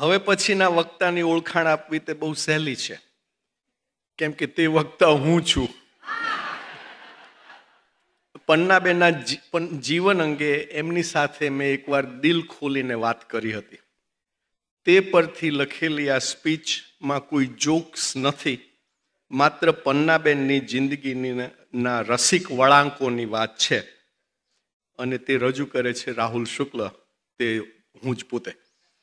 હવે પછીના વક્તાની ઓળખાણ આપવી તે બહુ સહેલી છે, કેમ કે તે વક્તા હું છું. પન્નાબેનના જીવન અંગે એમની સાથે મેં એકવાર દિલ ખોલીને વાત કરી હતી. તે પરથી લખેલી આ સ્પીચમાં કોઈ જોક્સ નથી, માત્ર પન્નાબેનની જિંદગીના રસિક વળાંકોની વાત છે. અને તે રજૂ કરે છે રાહુલ શુક્લ, તે હું જ પોતે.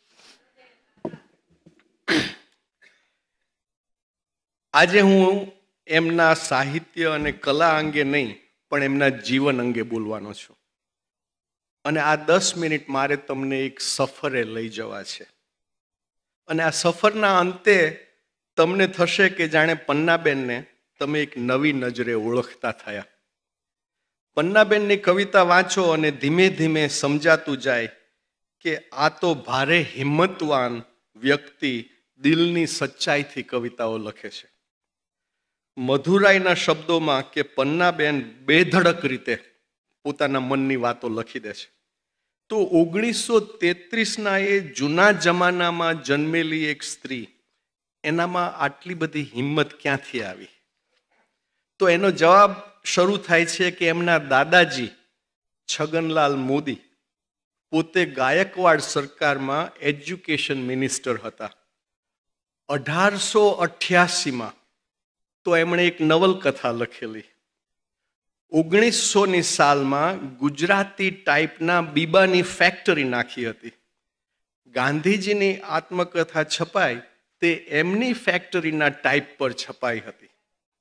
આજે હું એમના સાહિત્ય અને કલા અંગે નહીં, પણ એમના જીવન અંગે બોલવાનો છું. અને આ 10 મિનિટ મારે તમને એક સફરે લઈ જવા છે. અને આ સફરના અંતે તમને થશે કે જાણે પન્નાબેનને તમે એક નવી નજરે ઓળખતા થયા. પન્નાબેનની કવિતા વાંચો અને ધીમે ધીમે સમજાતું જાય કે આ તો ભારે હિંમતવાન વ્યક્તિ દિલની સચ્ચાઈથી કવિતાઓ લખે છે. મધુરાઈના શબ્દોમાં કે પન્નાબેન બેધડક રીતે પોતાના મનની વાતો લખી દે છે. તો 1933ના એ જૂના જમાનામાં જન્મેલી એક સ્ત્રી, એનામાં આટલી બધી હિંમત ક્યાંથી આવી? તો એનો જવાબ શરૂ થાય છે કે એમના દાદાજી છગનલાલ મોદી પોતે ગાયકવાડ સરકારમાં એજ્યુકેશન મિનિસ્ટર હતા. 1888માં તો એમણે એક નવલકથા લખેલી. 1900ની સાલમાં ગુજરાતી ટાઈપના બીબાની ફેક્ટરી નાખી હતી. ગાંધીજીની આત્મકથા છપાઈ તે એમની ફેક્ટરીના ટાઈપ પર છપાઈ હતી.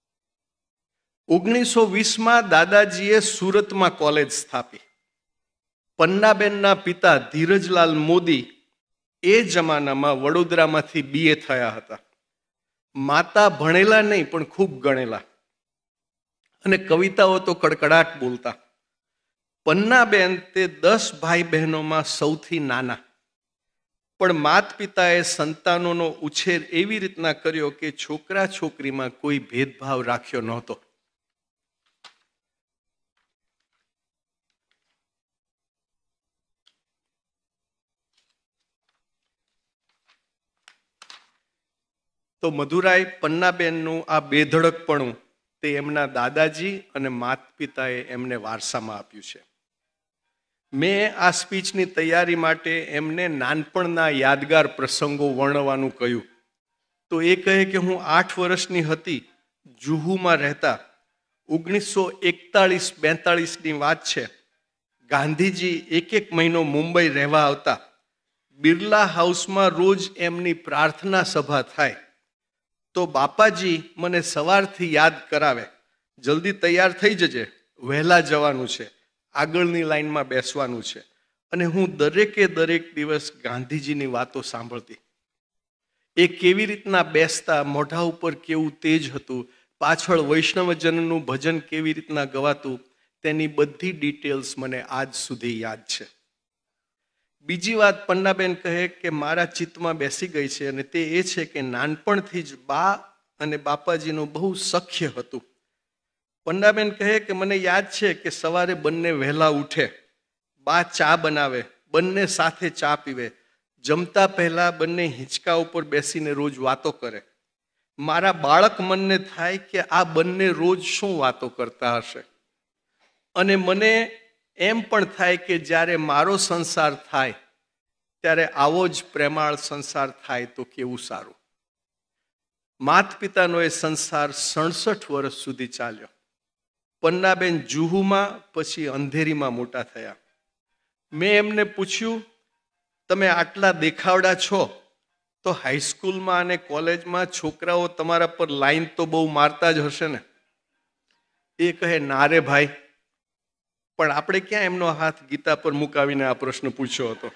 1920માં દાદાજીએ સુરતમાં કોલેજ સ્થાપી. પન્નાબેનના પિતા ધીરજલાલ મોદી એ જમાનામાં વડોદરામાંથી BA થયા હતા. માતા ભણેલા નહીં પણ ખૂબ ગણેલા, અને કવિતાઓ તો કડકડાટ બોલતા. પન્નાબેન તે 10 ભાઈ બહેનોમાં સૌથી નાના, પણ માત પિતાએ સંતાનોનો ઉછેર એવી રીતના કર્યો કે છોકરા છોકરીમાં કોઈ ભેદભાવ રાખ્યો નહોતો. તો મધુરાઈ પન્નાબેનનું આ બેધડકપણું તે એમના દાદાજી અને માત પિતાએ એમને વારસામાં આપ્યું છે. મેં આ સ્પીચની તૈયારી માટે એમને નાનપણના યાદગાર પ્રસંગો વર્ણવવાનું કહ્યું. તો એ કહે કે હું 8 વર્ષની હતી, જુહુમાં રહેતા. 1941-42ની વાત છે. ગાંધીજી એક મહિનો મુંબઈ રહેવા આવતા. બિરલા હાઉસમાં રોજ એમની પ્રાર્થના સભા થાય. તો બાપાજી મને સવારથી યાદ કરાવે, જલ્દી તૈયાર થઈ જજે, વહેલા જવાનું છે, આગળની લાઈનમાં બેસવાનું છે. અને હું દરેક દિવસ ગાંધીજીની વાતો સાંભળતી. એ કેવી રીતના બેસતા, મોઢા ઉપર કેવું તેજ હતું, પાછળ વૈષ્ણવજનનું ભજન કેવી રીતના ગવાતું, તેની બધી ડિટેલ્સ મને આજ સુધી યાદ છે. બીજી વાત પન્નાબેન કહે કે મારા ચિત્તમાં બેસી ગઈ છે, અને તે એ છે કે નાનપણથી જ બા અને બાપાજીનું બહુ સખ્ય હતું. પન્નાબેન કહે કે મને યાદ છે કે સવારે બંને વહેલા ઉઠે, બા ચા બનાવે, બંને સાથે ચા પીવે, જમતા પહેલા બંને હિંચકા ઉપર બેસીને રોજ વાતો કરે. મારા બાળક મનને થાય કે આ બંને રોજ શું વાતો કરતા હશે. અને મને એમ પણ થાય કે જ્યારે મારો સંસાર થાય ત્યારે આવો જ પ્રેમાળ સંસાર થાય તો કેવું સારું. માત પિતાનો એ સંસાર 67 વર્ષ સુધી ચાલ્યો. પન્નાબેન જુહુમાં, પછી અંધેરીમાં મોટા થયા. મેં એમને પૂછ્યું, તમે આટલા દેખાવડા છો તો હાઈસ્કૂલમાં અને કોલેજમાં છોકરાઓ તમારા પર લાઈન તો બહુ મારતા જ હશે ને? એ કહે, ના રે ભાઈ, પણ આપણે ક્યાં એમનો હાથ ગીતા પર મુકાવીને આ પ્રશ્ન પૂછ્યો હતો.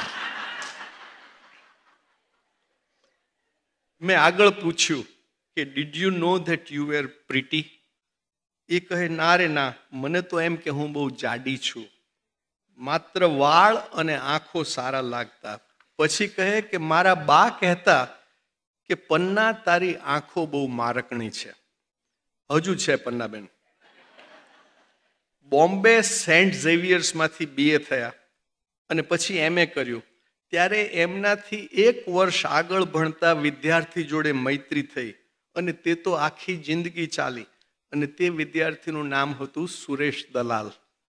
મેં આગળ પૂછ્યું કે did you know that you were pretty? એ કહે, ના રે ના, મને તો એમ કે હું બહુ જાડી છું, માત્ર વાળ અને આંખો સારા લાગતા. પછી કહે કે મારા બા કહેતા કે પન્ના, તારી આંખો બહુ મારકણી છે. હજુ છે પન્નાબેન. બોમ્બે સેન્ટ ઝેવિયર્સમાંથી BA થયા અને પછી MA કર્યું. ત્યારે એમનાથી 1 વર્ષ આગળ ભણતા વિદ્યાર્થી જોડે મૈત્રી થઈ અને તે તો આખી જિંદગી ચાલી. અને તે વિદ્યાર્થીનું નામ હતું સુરેશ દલાલ.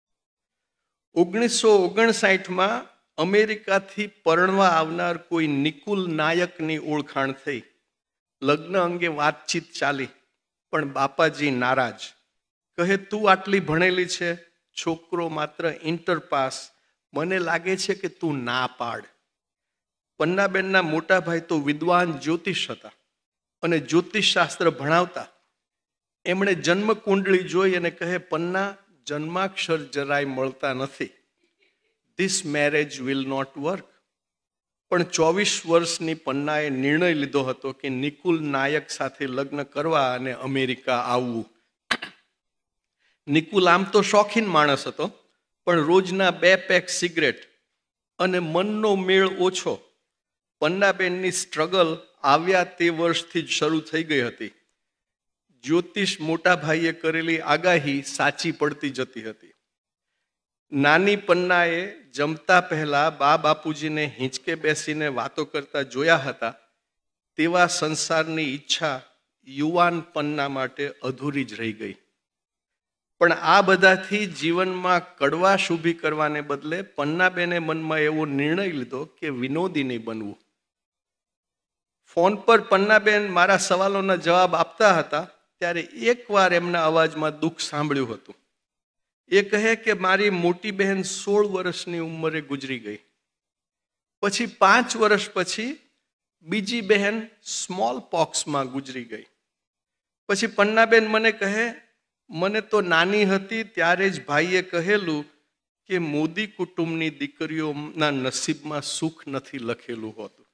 1959માં અમેરિકાથી પરણવા આવનાર કોઈ નિકુલ નાયકની ઓળખાણ થઈ. લગ્ન અંગે વાતચીત ચાલી, પણ બાપાજી નારાજ. કહે, તું આટલી ભણેલી છે, છોકરો માત્ર ઇન્ટર પાસ, મને લાગે છે કે તું ના પાડ. પન્નાબેનના મોટા ભાઈ તો વિદ્વાન જ્યોતિષ હતા અને જ્યોતિષ શાસ્ત્ર ભણાવતા. એમણે જન્મ કુંડળી જોઈ અને કહે, પન્ના, જન્માક્ષર જરાય મળતા નથી. This marriage will not work. પણ 24 વર્ષની પન્નાએ નિર્ણય લીધો હતો કે નિકુલ નાયક સાથે લગ્ન કરવા અને અમેરિકા આવવું. નિકુલ આમ તો શોખીન માણસ હતો, પણ રોજના 2 પેક સિગરેટ અને મનનો મેળ ઓછો. પન્નાબેનની સ્ટ્રગલ આવ્યા તે વર્ષથી જ શરૂ થઈ ગઈ હતી. જ્યોતિષ મોટા ભાઈએ કરેલી આગાહી સાચી પડતી જતી હતી. નાની પન્નાએ જમતા પહેલા બા બાપુજીને હિંચકે બેસીને વાતો કરતા જોયા હતા. તેવા સંસારની ઈચ્છા યુવાન પન્ના માટે અધૂરી જ રહી ગઈ. પણ આ બધાથી જીવનમાં કડવાશ ઊભી કરવાને બદલે પન્નાબેને મનમાં એવો નિર્ણય લીધો કે વિનોદીની બનવું. ફોન પર પન્નાબેન મારા સવાલોના જવાબ આપતા હતા ત્યારે એકવાર એમના અવાજમાં દુઃખ સાંભળ્યું હતું. એ કહે કે મારી મોટી બહેન 16 વર્ષની ઉંમરે ગુજરી ગઈ. પછી 5 વર્ષ પછી બીજી બહેન સ્મોલ પોક્સમાં ગુજરી ગઈ. પછી પન્નાબેન મને કહે, મને તો નાની હતી ત્યારે જ ભાઈએ કહેલું કે મોદી કુટુંબની દીકરીઓના નસીબમાં સુખ નથી લખેલું હોતું.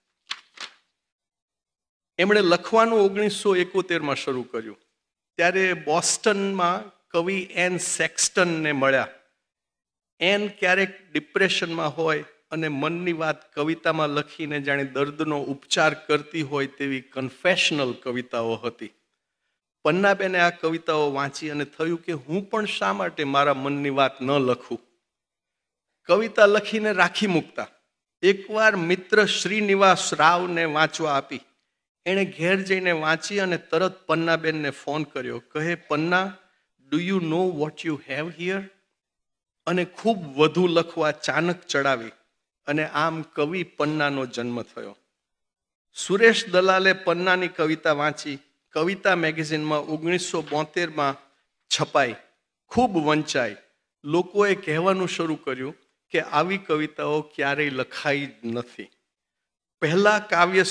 એમણે લખવાનું 1971માં શરૂ કર્યું. ત્યારે બોસ્ટનમાં કવિ એન સેક્સ્ટનને મળ્યા. એન ક્યારેક ડિપ્રેશનમાં હોય અને મનની વાત કવિતામાં લખીને જાણે દર્દનો ઉપચાર કરતી હોય તેવી કન્ફેશનલ કવિતાઓ હતી. પન્નાબેને આ કવિતાઓ વાંચી અને થયું કે હું પણ શા માટે મારા મનની વાત ન લખું. કવિતા લખીને રાખી મૂકતા. એકવાર મિત્ર શ્રીનિવાસ રાવને વાંચવા આપી. એણે ઘેર જઈને વાંચી અને તરત પન્નાબેનને ફોન કર્યો. કહે, Panna, do you know what you have here? અને ખૂબ વધુ લખવા ચાનક ચડાવી અને આમ કવિ પન્નાનો જન્મ થયો. સુરેશ દલાલે પન્નાની કવિતા વાંચી. કવિતા મેગેઝિનમાં 1972માં છપાઈ. ખૂબ વંચાઈ. લોકોએ કહેવાનું શરૂ કર્યું કે આવી કવિતાઓ ક્યારેય લખાઈ જ નથી. પહેલા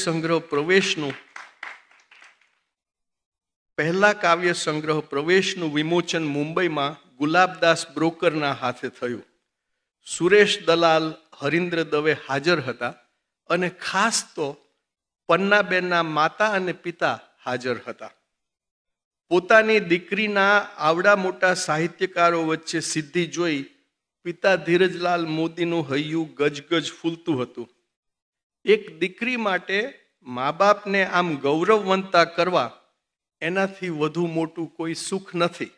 કાવ્ય સંગ્રહ પ્રવેશનું વિમોચન મુંબઈમાં ગુલાબદાસ બ્રોકરના હાથે થયું. સુરેશ દલાલ, હરીન્દ્ર દવે હાજર હતા અને ખાસ તો પન્નાબેનના માતા અને પિતા હાજર હતા. પોતાની દીકરીના આવડા મોટા સાહિત્યકારો વચ્ચે સિદ્ધિ જોઈ પિતા ધીરજલાલ મોદીનું હૈયું ગજગજ ફૂલતું હતું. એક દીકરી માટે મા બાપને આમ ગૌરવવંતા કરવા એનાથી વધુ મોટું કોઈ સુખ નથી.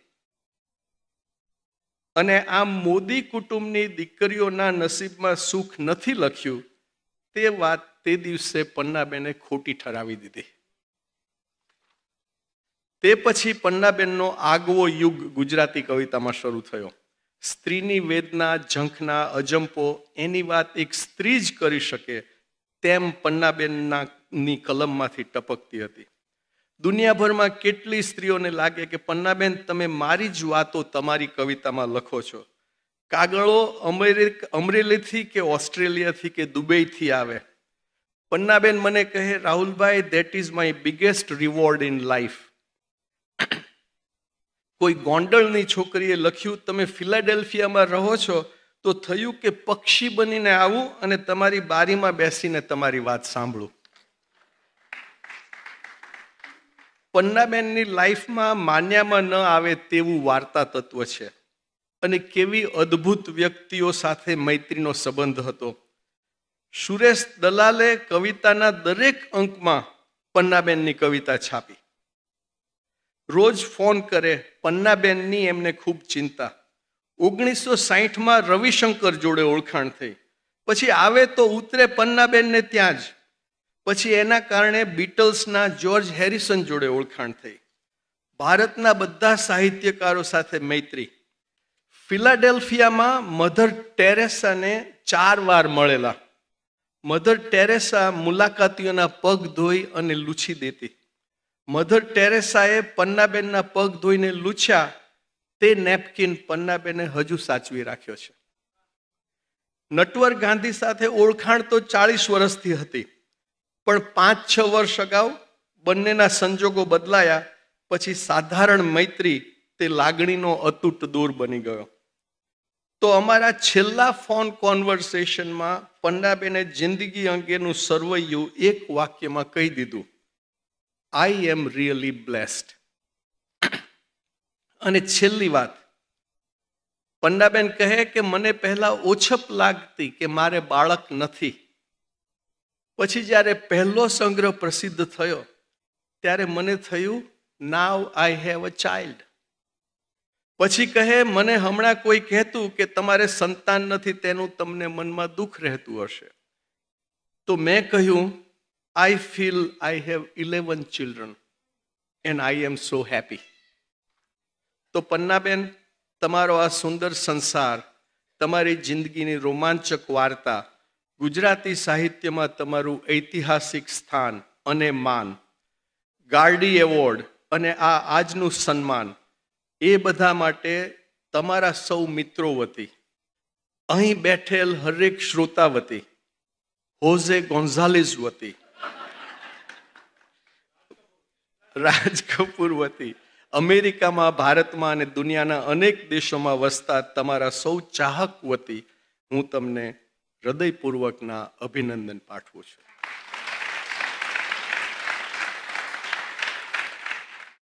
અને આમ મોદી કુટુંબની દીકરીઓના નસીબમાં સુખ નથી લખ્યું તે વાત તે દિવસે પન્નાબેને ખોટી ઠરાવી દીધી. તે પછી પન્નાબેનનો આગવો યુગ ગુજરાતી કવિતામાં શરૂ થયો. સ્ત્રીની વેદના, ઝંખના, અજંપો એની વાત એક સ્ત્રી જ કરી શકે તેમ પન્નાબેનની કલમમાંથી ટપકતી હતી. દુનિયાભરમાં કેટલી સ્ત્રીઓને લાગે કે પન્નાબેન તમે મારી જ વાતો તમારી કવિતામાં લખો છો. કાગળો અમરેલીથી કે ઓસ્ટ્રેલિયાથી કે દુબઈથી આવે. પન્નાબેન મને કહે, Rahulbhai, that is my biggest reward in life. કોઈ ગોંડલની છોકરીએ લખ્યું, તમે ફિલાડેલ્ફિયામાં રહો છો તો થયું કે પક્ષી બનીને આવું અને તમારી બારીમાં બેસીને તમારી વાત સાંભળું. પન્નાબેનની લાઈફમાં માન્યામાં ન આવે તેવું વાર્તા તત્વ છે અને કેવી અદ્ભુત વ્યક્તિઓ સાથે મૈત્રીનો સંબંધ હતો. સુરેશ દલાલે કવિતાના દરેક અંકમાં પન્નાબેનની કવિતા છાપી. રોજ ફોન કરે. પન્નાબેનની એમને ખૂબ ચિંતા. 1960માં રવિશંકર જોડે ઓળખાણ થઈ. પછી આવે તો ઉતરે પન્નાબેનને ત્યાં જ. પછી એના કારણે બીટલ્સના જ્યોર્જ હેરિસન જોડે ઓળખાણ થઈ. ભારતના બધા સાહિત્યકારો સાથે મૈત્રી. ફિલાડેલ્ફિયામાં મધર ટેરેસાને 4 વાર મળેલા. મધર ટેરેસા મુલાકાતીઓના પગ ધોઈ અને લૂછી દેતી. મધર ટેરેસાએ પન્નાબેનના પગ ધોઈને લૂછ્યા. તે નેપકિન પન્નાબેને હજુ સાચવી રાખ્યો છે. નટવર ગાંધી સાથે ઓળખાણ તો 40 વર્ષથી હતી, પણ 5-6 વર્ષ અગાઉ બંનેના સંજોગો બદલાયા. પછી સાધારણ મૈત્રી તે લાગણીનો અતૂટ દોર બની ગયો. તો અમારા છેલ્લા ફોન કોન્વર્સેશનમાં પન્નાબેને જિંદગી અંગેનું સર્વૈયું એક વાક્યમાં કહી દીધું, આઈ એમ રિયલી બ્લેસ્ડ. અને છેલ્લી વાત, પન્નાબેન કહે કે મને પહેલા ઓછપ લાગતી કે મારે બાળક નથી. પછી જ્યારે પહેલો સંગ્રહ પ્રસિદ્ધ થયો ત્યારે મને થયું, નાવ આઈ હેવ અ ચાઇલ્ડ. પછી કહે, મને હમણાં કોઈ કહેતું કે તમારે સંતાન નથી તેનું તમને મનમાં દુઃખ રહેતું હશે. તો મેં કહ્યું, I feel I have 11 children and I am so happy. તો પન્નાબેન, તમારો આ સુંદર સંસાર, તમારી જિંદગીની રોમાંચક વાર્તા, ગુજરાતી સાહિત્યમાં તમારું ઐતિહાસિક સ્થાન અને માન, ગાર્ડી એવોર્ડ અને આ આજનું સન્માન, એ બધા માટે તમારા સૌ મિત્રો વતી, અહીં બેઠેલ હરેક શ્રોતા વતી, હોઝે ગોન્ઝાલિઝ વતી, રાજ કપૂર વતી, અમેરિકામાં, ભારતમાં અને દુનિયાના અનેક દેશોમાં વસતા તમારા સૌ ચાહક વતી હું તમને હૃદયપૂર્વકના અભિનંદન પાઠવું છું.